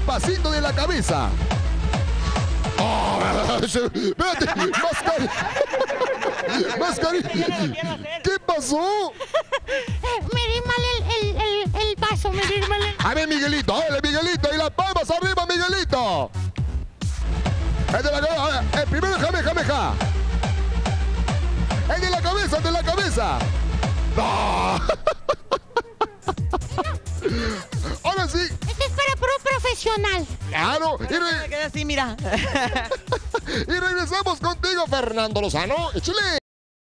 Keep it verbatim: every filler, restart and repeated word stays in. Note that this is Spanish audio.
pasito de la cabeza. Oh, espérate, mascarilla. Mascarilla. ¿Qué pasó? Me di mal el, el, el, el vaso, me di mal el... A ver, Miguelito, dale, Miguelito. Y las palmas arriba, Miguelito. El de la cabeza, el primero es Jameja. El de la cabeza, el de la cabeza. ¡No! Ahora sí. Este es para pro profesional. Claro. Y, Me quedé así, mira. y regresamos contigo, Fernando Lozano. Échale.